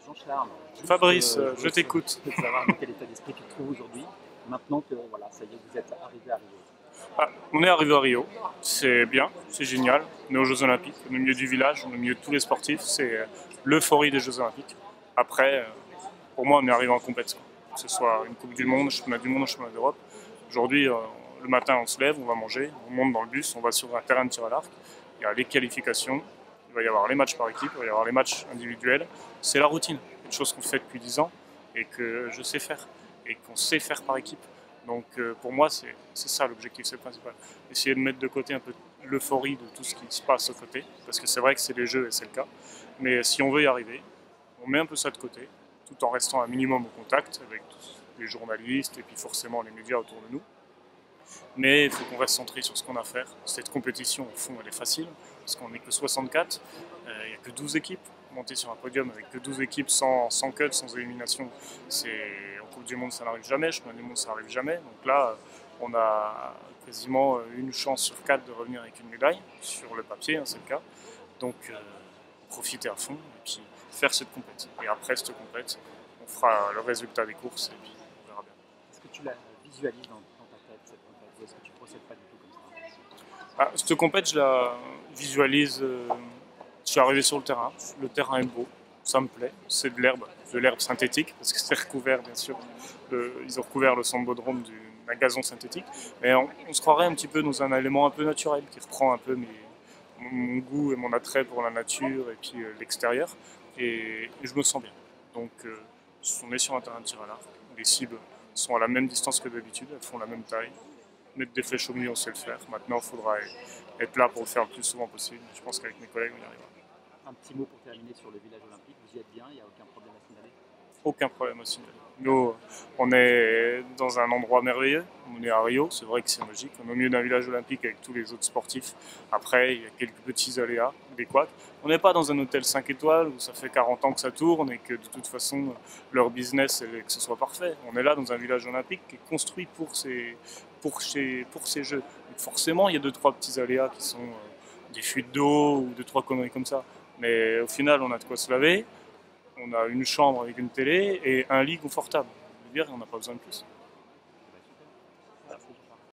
Jean-Charles, Fabrice, je t'écoute. Je veux savoir dans quel état d'esprit tu te trouves aujourd'hui, maintenant que voilà, ça y est, vous êtes arrivé à Rio. Ah, on est arrivé à Rio, c'est bien, c'est génial. On est aux Jeux Olympiques, on est au milieu du village, on est au milieu de tous les sportifs, c'est l'euphorie des Jeux Olympiques. Après, pour moi, on est arrivé en compétition. Que ce soit une Coupe du Monde, un championnat du monde, un championnat d'Europe. Aujourd'hui, le matin, on se lève, on va manger, on monte dans le bus, on va sur un terrain de tir à l'arc. Il y a les qualifications, il va y avoir les matchs par équipe, il va y avoir les matchs individuels. C'est la routine, quelque chose qu'on fait depuis 10 ans et que je sais faire et qu'on sait faire par équipe. Donc pour moi, c'est ça l'objectif, c'est le principal. Essayer de mettre de côté un peu l'euphorie de tout ce qui se passe au côté, parce que c'est vrai que c'est les jeux et c'est le cas. Mais si on veut y arriver, on met un peu ça de côté, tout en restant un minimum au contact avec les journalistes et puis forcément les médias autour de nous. Mais il faut qu'on reste centré sur ce qu'on a à faire. Cette compétition, au fond, elle est facile, parce qu'on n'est que 64, il n'y a que 12 équipes. Monter sur un podium avec que 12 équipes sans cut, sans élimination, en Coupe du Monde ça n'arrive jamais, championnat du monde ça n'arrive jamais. Donc là, on a quasiment une chance sur 4 de revenir avec une médaille, sur le papier, hein, c'est le cas. Donc profiter à fond et puis faire cette compète. Et après cette compète, on fera le résultat des courses et puis on verra bien. Est-ce que tu la visualises dans ta tête, cette compète, ou est-ce que tu ne procèdes pas du tout comme ça? Cette compète, je la visualise. Je suis arrivé sur le terrain est beau, ça me plaît, c'est de l'herbe synthétique, parce que c'est recouvert bien sûr, ils ont recouvert le sambodrome d'un gazon synthétique, mais on se croirait un petit peu dans un élément un peu naturel, qui reprend un peu mon goût et mon attrait pour la nature et puis l'extérieur, et je me sens bien. Donc on est sur un terrain de tir à l'arc, les cibles sont à la même distance que d'habitude, elles font la même taille, mettre des flèches au milieu, on sait le faire, maintenant il faudra être là pour le faire le plus souvent possible, je pense qu'avec mes collègues on y arrivera. Un petit mot pour terminer sur le village olympique, vous y êtes bien, il n'y a aucun problème à signaler? Aucun problème à signaler. Nous, on est dans un endroit merveilleux, on est à Rio, c'est vrai que c'est magique, on est au milieu d'un village olympique avec tous les autres sportifs. Après, il y a quelques petits aléas, des couacs. On n'est pas dans un hôtel 5 étoiles où ça fait 40 ans que ça tourne et que de toute façon, leur business, c'est que ce soit parfait. On est là dans un village olympique qui est construit pour ces jeux. Donc forcément, il y a 2-3 petits aléas qui sont des fuites d'eau ou 2-3 conneries comme ça. Mais au final, on a de quoi se laver, on a une chambre avec une télé et un lit confortable. Je veux dire, on n'a pas besoin de plus.